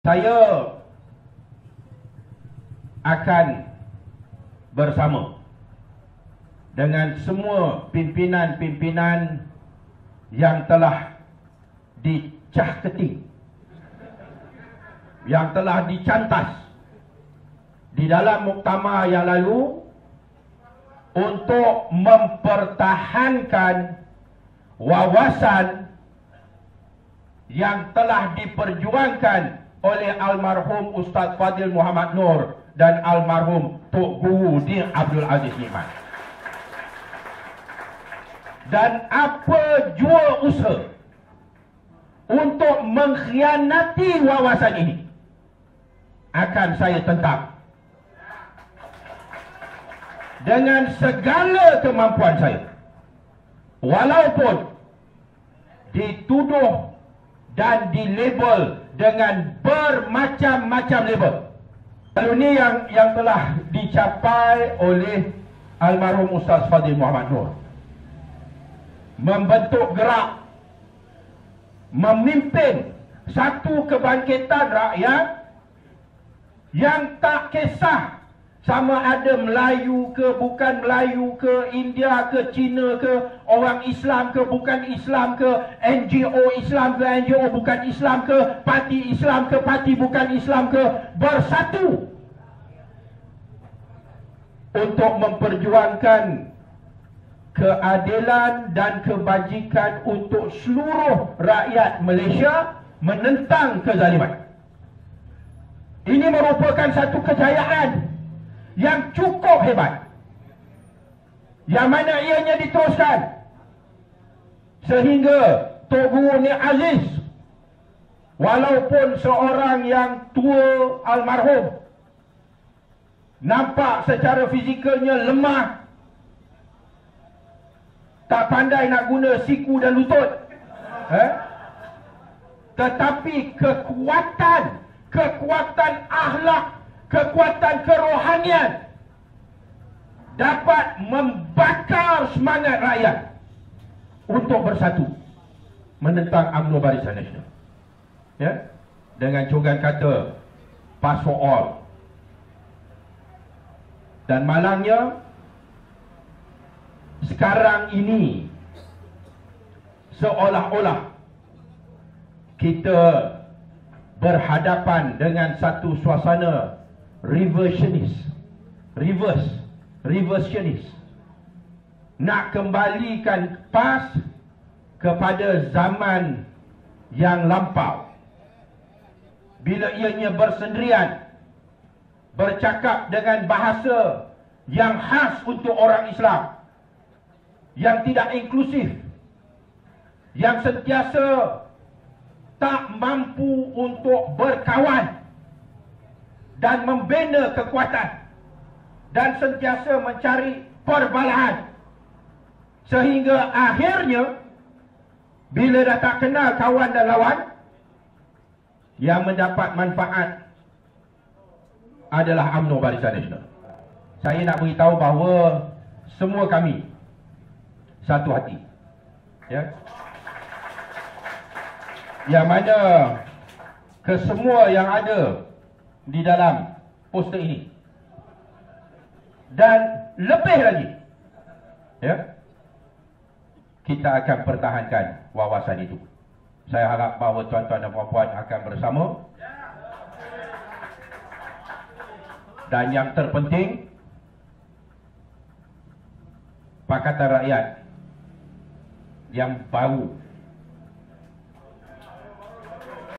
Saya akan bersama dengan semua pimpinan-pimpinan yang telah dicah keting, yang telah dicantas di dalam muktamar yang lalu untuk mempertahankan wawasan yang telah diperjuangkan oleh almarhum Ustaz Fadil Muhammad Nur dan almarhum Tok Guru Din Abdul Aziz Nikmat. Dan apa jua usaha untuk mengkhianati wawasan ini akan saya tentang dengan segala kemampuan saya, walaupun dituduh dan dilabel dengan bermacam-macam label. Lalu ini yang telah dicapai oleh almarhum Ustaz Fadil Muhammad Nur, membentuk gerak, memimpin satu kebangkitan rakyat yang tak kisah sama ada Melayu ke, bukan Melayu ke, India ke, Cina ke, orang Islam ke, bukan Islam ke, NGO Islam ke, NGO bukan Islam ke, parti Islam ke, parti bukan Islam ke, bersatu untuk memperjuangkan keadilan dan kebajikan untuk seluruh rakyat Malaysia, menentang kezaliman. Ini merupakan satu kejayaan yang cukup hebat, yang mana ianya diteruskan sehingga Tok Guru Nik Aziz, walaupun seorang yang tua almarhum, nampak secara fizikalnya lemah, tak pandai nak guna siku dan lutut, tetapi kekuatan akhlak, kekuatan kerohanian dapat membakar semangat rakyat untuk bersatu menentang UMNO Barisan Nasional. Ya, dengan cogan kata pass for all. Dan malangnya sekarang ini seolah-olah kita berhadapan dengan satu suasana reversionist, nak kembalikan PAS kepada zaman yang lampau, bila ianya bersendirian, bercakap dengan bahasa yang khas untuk orang Islam, yang tidak inklusif, yang sentiasa tak mampu untuk berkawan dan membina kekuatan, dan sentiasa mencari perbalahan, sehingga akhirnya bila dah tak kenal kawan dan lawan, yang mendapat manfaat adalah UMNO Barisan Nasional. Saya nak beritahu bahawa semua kami satu hati, ya, yang mana kesemua yang ada di dalam poster ini, dan lebih lagi, ya, kita akan pertahankan wawasan itu. Saya harap bahawa tuan-tuan dan puan-puan akan bersama. Dan yang terpenting, Pakatan Rakyat yang baru